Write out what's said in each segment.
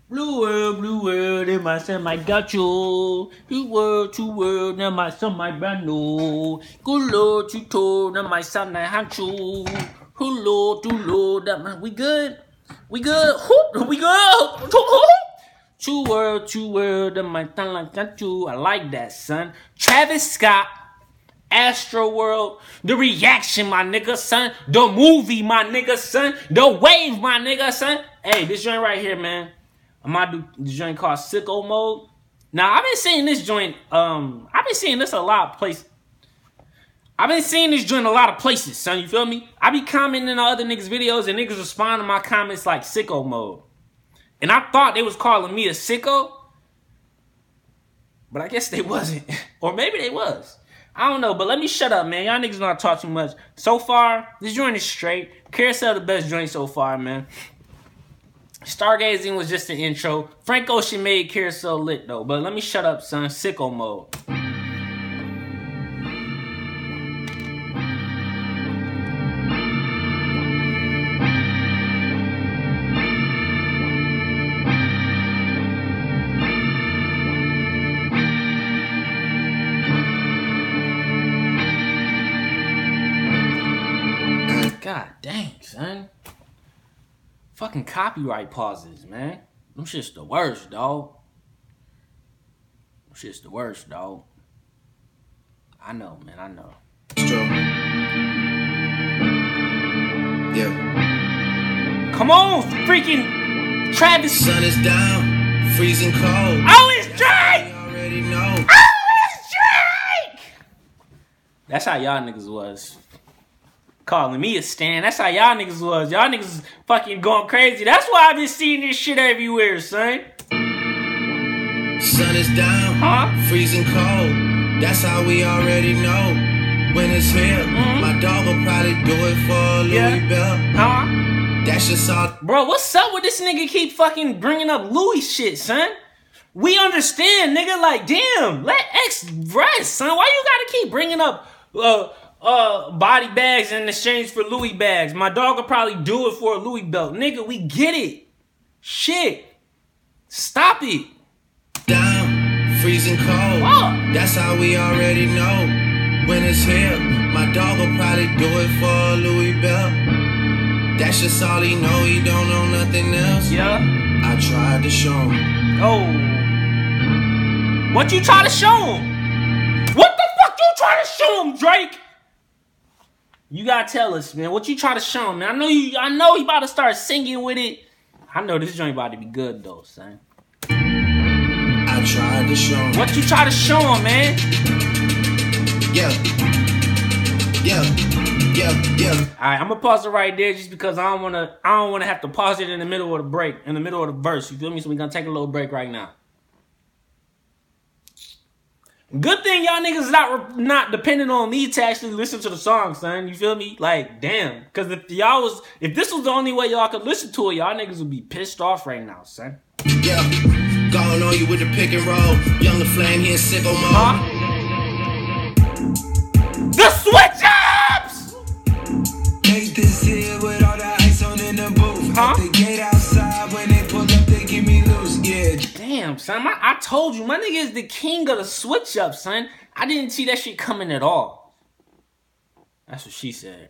blue world, and my son, I got you. Two world, and my son, my brand new. Good Lord, you told, and my son, I had you. Hello, that man, we good? We good? We good? Two world, and my son, I got you. I like that, son. Travis Scott. Astro World, the reaction, my nigga, son. The movie, my nigga, son. The wave, my nigga, son. Hey, this joint right here, man. I'm gonna do the joint called Sicko Mode. Now, I've been seeing this joint, I've been seeing this a lot of places. I've been seeing this joint a lot of places, son, you feel me? I be commenting on other niggas' videos and niggas respond to my comments like Sicko Mode. And I thought they was calling me a sicko, but I guess they wasn't. Or maybe they was. I don't know, but let me shut up, man. Y'all niggas don't talk too much. So far, this joint is straight. Carousel the best joint so far, man. Stargazing was just the intro. Frank Ocean made Carousel lit, though. But let me shut up, son. Sicko Mode. God dang, son. Fucking copyright pauses, man. Them shit's the worst, dog. Them shit's the worst, dog. I know, man, I know. Yeah. Come on, freaking Travis. Sun is down, freezing cold. Oh, it's Drake! You already know. Oh, it's Drake! That's how y'all niggas was. Calling me a stan. That's how y'all niggas was. Y'all niggas fucking going crazy. That's why I've been seeing this shit everywhere, son. Sun is down, freezing cold. That's how we already know. When it's here, my dog will probably do it for Louis Bell. That's just all. Bro, what's up with this nigga keep fucking bringing up Louis shit, son? We understand, nigga. Like, damn, let X rest, son. Why you gotta keep bringing up body bags in exchange for Louis bags? My dog will probably do it for a Louis belt. Nigga, we get it. Shit. Stop it. Down, freezing cold. That's how we already know. When it's here, my dog will probably do it for a Louis belt. That's just all he know. He don't know nothing else. Yeah. I tried to show him. Oh. What you try to show him? What the fuck you try to show him, Drake? You gotta tell us, man. What you try to show him, man? I know he about to start singing with it. I know this joint about to be good though, son. I tried to show him. What you try to show him, man? Yeah. Alright, I'm gonna pause it right there just because I don't wanna have to pause it in the middle of the break, in the middle of the verse. You feel me? So we're gonna take a little break right now. Good thing y'all niggas not depending on me to actually listen to the song, son. You feel me? Like, damn. Cause if this was the only way y'all could listen to it, y'all niggas would be pissed off right now, son. Yeah. Going on you with the pick and roll. Young LaFlame here in Sicko Mode. The switch ups! Take this here with all the ice on in the booth. At the gate outside when they pull up, they give me loose. Yeah. Damn, son. I told you, my nigga is the king of the switch up, son. I didn't see that shit coming at all. That's what she said.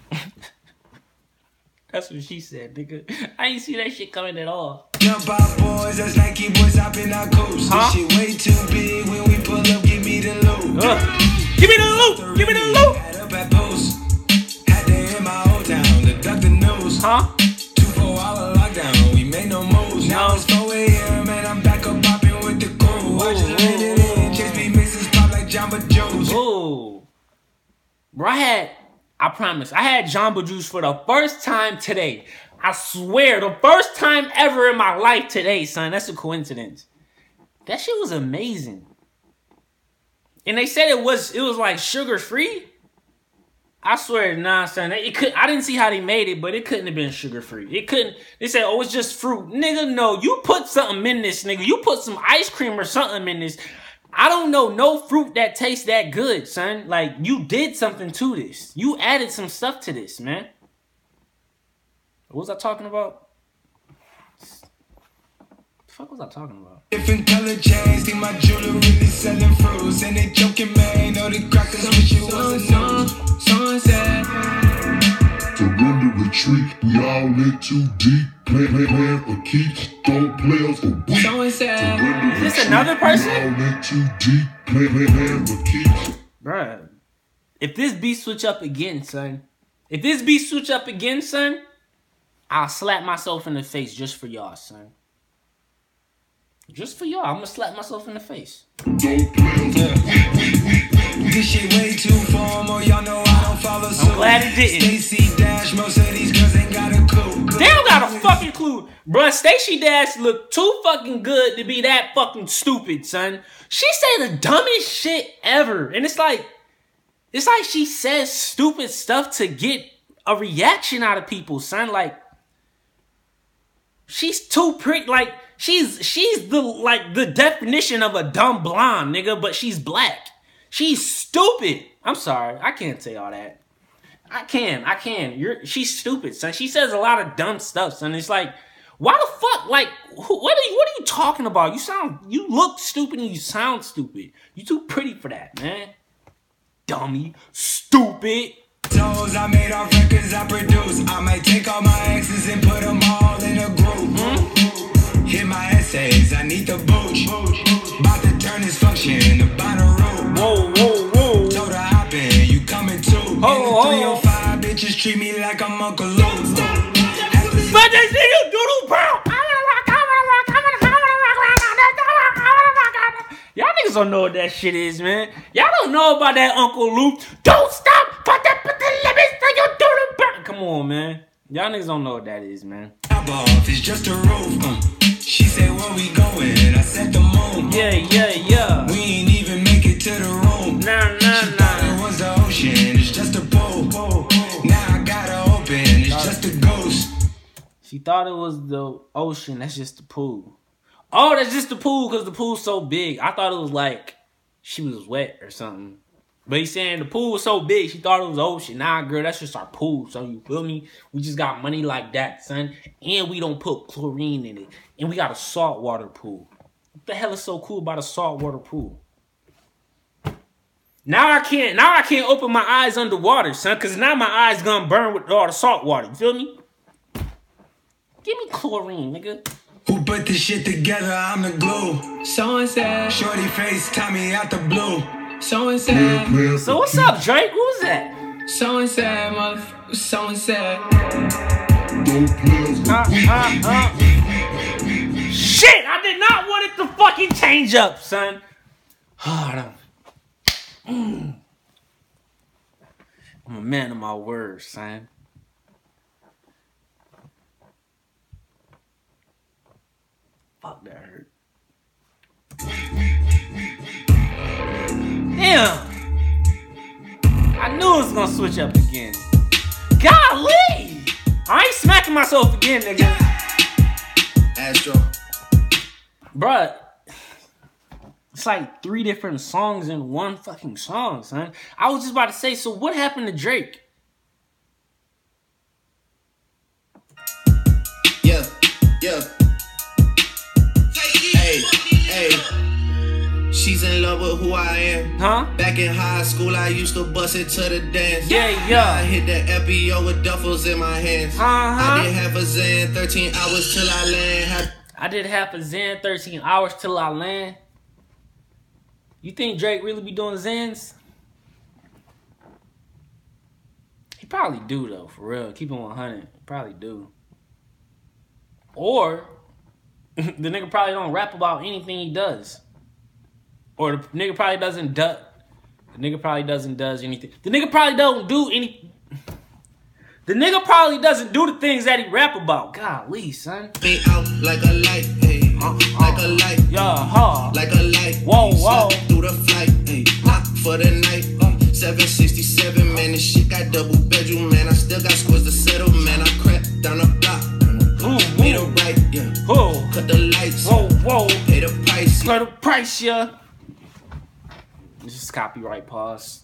That's what she said, nigga. I ain't see that shit coming at all. Jump out, boys. That's Nike boys hopping our coast. This shit way too big. When we pull up, give me the loot. Give me the loot. Give me the loot. Had up at post. Had to hit my old town to duck the news. 2-4-hour lockdown. We made no moves. Now it's 4 a.m. and I'm back up popping with the crew. I just laid it in. Chase me mixes pop like Jamba Joe's. Oh, bro, I promise, I had Jamba Juice for the first time today. I swear, the first time ever in my life today, son. That's a coincidence. That shit was amazing. And they said it was like sugar free. I swear, nah, son. I didn't see how they made it, but it couldn't have been sugar free. It couldn't. They said, oh, it's just fruit. Nigga, no. You put something in this, nigga. You put some ice cream or something in this. I don't know no fruit that tastes that good, son. Like, you did something to this. You added some stuff to this, man. What was I talking about? fuck was I talking about? Different color chains, think my jeweler really selling fruits. And they joking, man, know the crackers wish it wasn't news. Sunset. Surrender, retreat, we all in too deep. Plan for keeps, don't play us for weak. Sunset. Is this another person? We all in too deep. Plan for keeps. Bruh. If this beat switch up again, son. I'll slap myself in the face just for y'all, son. Just for y'all. I'm gonna slap myself in the face. Don't play us. This shit way too formal, y'all know I don't follow suit. I'm glad it didn't. Stacey Dash, most of these girls ain't got a clue. They don't got a fucking clue. Bruh, Stacey Dash look too fucking good to be that fucking stupid, son. She say the dumbest shit ever. And it's like she says stupid stuff to get a reaction out of people, son. Like, she's too pretty. Like, she's the definition of a dumb blonde, nigga, but she's black. She's stupid. I'm sorry. I can't say all that. I can. She's stupid, son. She says a lot of dumb stuff, son. It's like, why the fuck? Like, what are you talking about? You look stupid and you sound stupid. You too pretty for that, man. Dummy. Stupid. Toes I made off records I produce. I might take all my exes and put them all in a group. Hit my essays, I need the booch. About to turn this function into Bonnaroo. Whoa. Told her hop in, you coming too. In the 305, bitches treat me like I'm Uncle Luke. But they see you doodle brown. Y'all niggas don't know what that shit is, man. Y'all don't know about that Uncle Luke. Don't stop. Put the limits to your doodle brown. Come on, man. Y'all niggas don't know what that is, man. Top off, it's just a roof. She said, where we going? I said the moon. Yeah. We ain't even make it to the room. Nah. It was the ocean, it's just a pool. Now I gotta open, it's just a ghost. She thought it was the ocean. That's just the pool. Oh, that's just the pool because the pool's so big. I thought it was like she was wet or something. But he's saying the pool was so big, she thought it was the ocean. Nah, girl, that's just our pool, son. You feel me? We just got money like that, son. And we don't put chlorine in it. And we got a saltwater pool. What the hell is so cool about a saltwater pool? Now I can't open my eyes underwater, son, because now my eyes gonna burn with all the salt water. You feel me? Give me chlorine, nigga. Who put this shit together? I'm the glue. So and said. Shorty face, Tommy out the blue. So and said. So what's up, Drake? Who's that? So and said, motherfucker. So and said. Shit! I did not want it to fucking change up, son. I'm a man of my word, son. Fuck, that hurt. Damn! I knew it was gonna switch up again. Golly! I ain't smacking myself again, nigga. Astro. Bruh, it's like 3 different songs in one fucking song, son. I was just about to say, so what happened to Drake? Yeah. Hey. She's in love with who I am. Huh? Back in high school, I used to bust it to the dance. Yeah. I hit the FBO with duffels in my hands. I did half a Zan, 13 hours till I land. I did half a Zan, 13 hours till I land. You think Drake really be doing Zans? He probably do, though, for real. Keep it 100. He probably do. Or the nigga probably don't rap about anything he does. Or the nigga probably doesn't does anything. The nigga probably don't do any. The nigga probably doesn't do the things that he rap about. Golly, son. Me out like a light, hey. Like a light. Yeah, like a light. Whoa. Through the flight, hey. Not for the night. 767, man. This shit got double bedroom, man. I still got scores to settle, man. I crept down the block. Made a right, yeah. Cut the lights. Whoa. Pay the price. Pay the price, yeah. Just copyright pause.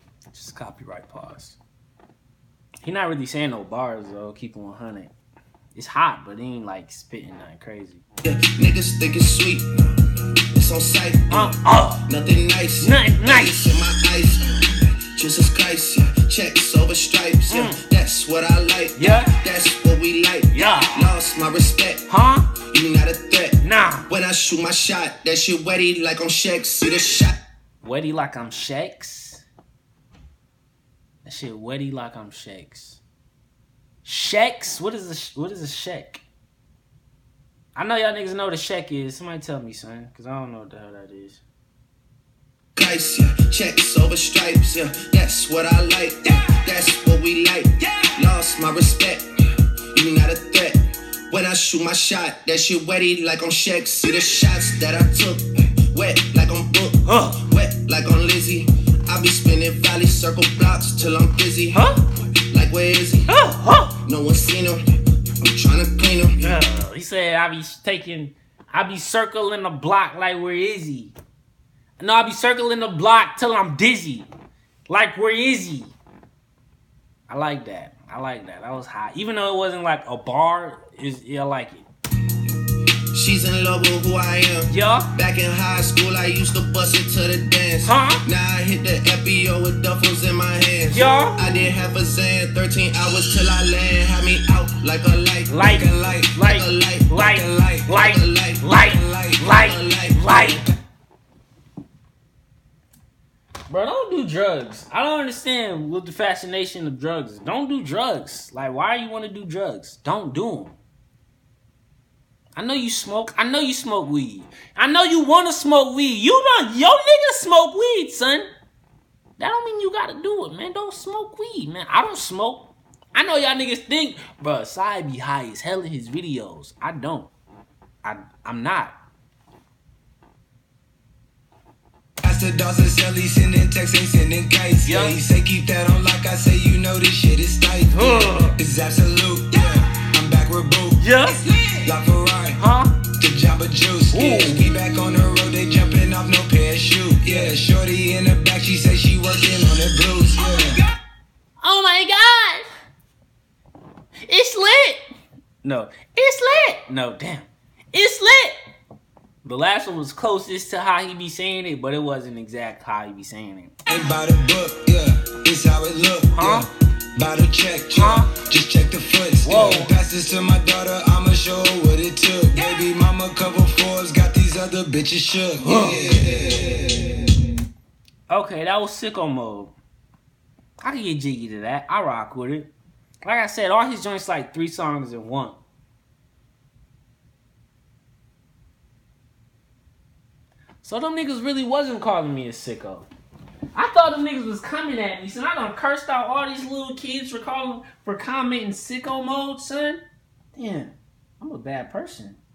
He not really saying no bars, though. Keep it 100. It's hot, but it ain't like spitting nothing crazy. Yeah, niggas think it's sweet. It's on sight. Nothing nice. Nothing nice. In my eyes. Jesus Christ, yeah. Checks over stripes, yeah. That's what I like. Yeah. That's what we like. Yeah. Lost my respect. Huh? You not a threat. Nah. When I shoot my shot, that shit wetty like I'm Shaq. See the shot. Wetty like I'm Shaq's. That shit wetty like I'm Shaq's. Shaq's? What is a Shaq? I know y'all niggas know what a Shaq is. Somebody tell me, son, cause I don't know what the hell that is. Christ, yeah. Checks over stripes, yeah. That's what I like. Yeah. That's what we like. Yeah. Lost my respect. You not a threat. When I shoot my shot, that shit wetty like on Shaq. See the shots that I took. Wet like on Book. Wet like on Lizzie. I be spinning valley circle blocks till I'm busy. Like where is he? No one seen him. I'm trying to clean him. He said I be circling the block like where is he? No, I be circling the block till I'm dizzy. Like where is he? I like that. That was hot. Even though it wasn't like a bar, I like it. She's in love with who I am. Yeah. Back in high school, I used to bust it to the dance. Huh? Now I hit the FBO with duffels in my hands. Yeah. I did half a Zan, 13 hours till I land. Had me out like a light. Light. Bro, don't do drugs. I don't understand what the fascination of drugs is. Don't do drugs. Like, why you want to do drugs? Don't do them. I know you smoke. I know you smoke weed. I know you want to smoke weed. Your niggas smoke weed, son. That don't mean you got to do it, man. Don't smoke weed, man. I don't smoke. I know y'all niggas think, bro, Sai be high as hell in his videos. I don't. I'm not. The dogs are silly, sending texts, ain't sending kites. Yeah, he say keep that on lock. I say you know this shit is tight. It's absolute. Yeah, I'm back with Boo. Yeah, La Ferrari. The Jamba Juice. Yeah, we back on the road. They jumping off no parachute. Yeah, shorty in the back. She say she working on the blues. Yeah. Oh my god, it's lit. No, it's lit. No, damn, it's lit. The last one was closest to how he be saying it, but it wasn't exact how he be saying it. Ain't by the book, yeah. It's how it look, yeah. By the check, yeah. Just check the foots. Whoa. Yeah. Pass this to my daughter, I'ma show her what it took. Yeah. Baby mama couple fours, got these other bitches shook. Yeah. Okay, that was Sicko Mode. I can get jiggy to that. I rock with it. Like I said, all his joints like 3 songs in one. So them niggas really wasn't calling me a sicko. I thought them niggas was coming at me, so I done cursed out all these little kids for commenting Sicko Mode, son. Damn, I'm a bad person.